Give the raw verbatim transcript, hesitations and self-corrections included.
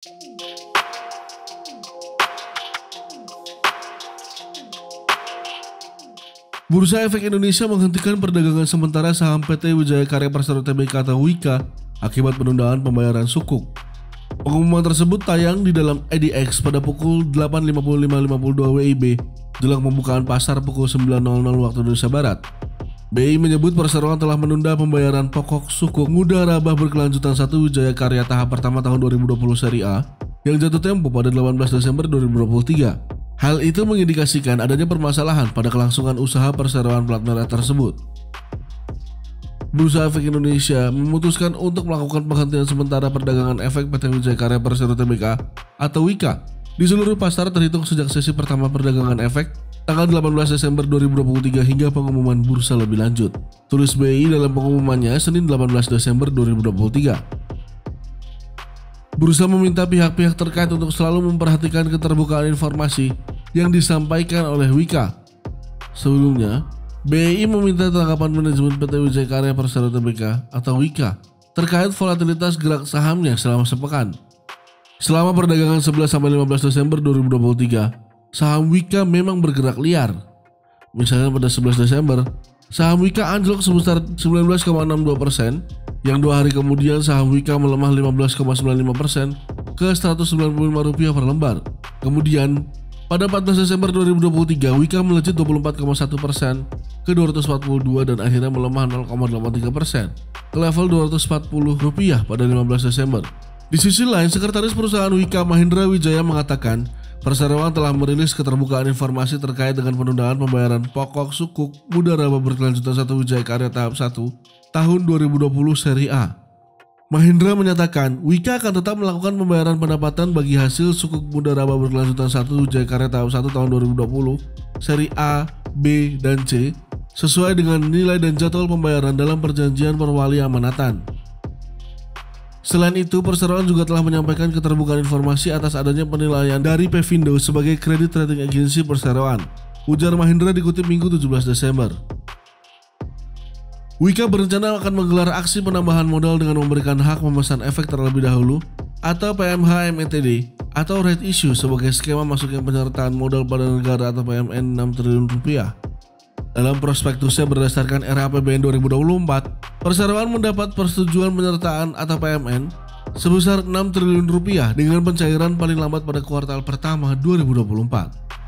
Bursa Efek Indonesia menghentikan perdagangan sementara saham P T Wijaya Karya Persero Tbk atau Wika akibat penundaan pembayaran sukuk. Pengumuman tersebut tayang di dalam E D X pada pukul delapan lima puluh lima lima puluh dua W I B jelang pembukaan pasar pukul sembilan nol nol waktu Indonesia Barat. B I menyebut perseroan telah menunda pembayaran pokok sukuk Muda Rabah Berkelanjutan satu Wijaya Karya tahap pertama tahun dua ribu dua puluh seri A yang jatuh tempo pada delapan belas Desember dua ribu dua puluh tiga. Hal itu mengindikasikan adanya permasalahan pada kelangsungan usaha perseroan plat merah tersebut. Bursa Efek Indonesia memutuskan untuk melakukan penghentian sementara perdagangan efek P T Wijaya Karya Persero Tbk atau Wika di seluruh pasar terhitung sejak sesi pertama perdagangan efek tanggal delapan belas Desember dua ribu dua puluh tiga hingga pengumuman bursa lebih lanjut. Tulis B I dalam pengumumannya Senin delapan belas Desember dua ribu dua puluh tiga. Bursa meminta pihak-pihak terkait untuk selalu memperhatikan keterbukaan informasi yang disampaikan oleh Wika. Sebelumnya, B I meminta tanggapan manajemen P T Wijaya Karya Persero Tbk atau Wika terkait volatilitas gerak sahamnya selama sepekan. Selama perdagangan sebelas sampai lima belas Desember dua ribu dua puluh tiga, saham Wika memang bergerak liar. Misalnya pada sebelas Desember, saham Wika anjlok sebesar sembilan belas koma enam dua persen, yang dua hari kemudian saham Wika melemah lima belas koma sembilan lima persen ke seratus sembilan puluh lima rupiah per lembar. Kemudian, pada empat belas Desember dua ribu dua puluh tiga, Wika melejit dua puluh empat koma satu persen ke dua ratus empat puluh dua dan akhirnya melemah nol koma delapan tiga persen ke level dua ratus empat puluh rupiah pada lima belas Desember. Di sisi lain, Sekretaris Perusahaan Wika Mahendra Wijaya mengatakan perseroan telah merilis keterbukaan informasi terkait dengan penundaan pembayaran pokok sukuk Muda Rabah Berkelanjutan satu Wijaya Karya tahap satu tahun dua ribu dua puluh seri A. Mahendra menyatakan Wika akan tetap melakukan pembayaran pendapatan bagi hasil sukuk Muda Rabah Berkelanjutan satu Wijaya Karya tahap satu tahun dua ribu dua puluh seri A, B, dan C sesuai dengan nilai dan jadwal pembayaran dalam perjanjian perwali amanatan. Selain itu, perseroan juga telah menyampaikan keterbukaan informasi atas adanya penilaian dari Pevindo sebagai kredit rating agensi perseroan, ujar Mahendra dikutip Minggu tujuh belas Desember. Wika berencana akan menggelar aksi penambahan modal dengan memberikan hak memesan efek terlebih dahulu atau P M H M E T D atau right issue sebagai skema masuknya penyertaan modal pada negara atau P M N enam triliun rupiah. Dalam prospektusnya berdasarkan R A P B N dua ribu dua puluh empat, perseroan mendapat persetujuan penyertaan atau P M N sebesar enam triliun rupiah dengan pencairan paling lambat pada kuartal pertama dua ribu dua puluh empat.